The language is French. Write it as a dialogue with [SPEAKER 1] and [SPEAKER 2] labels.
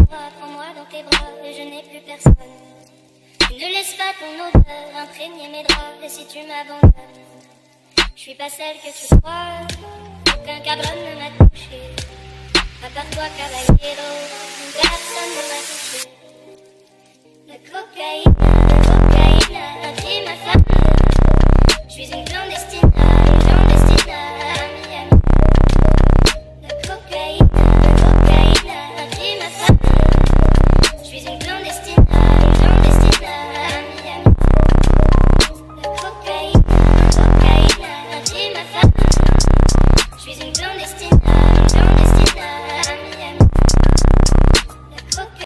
[SPEAKER 1] prends-moi dans tes bras, et je n'ai plus personne. Tu ne laisses pas ton odeur imprégner mes draps, et si tu m'abandonnes, je suis pas celle que tu crois, aucun cabron ne m'a touché. À part toi, caballero, personne ne m'a touché. La cocaïne, un crime infâme. Je suis une blonde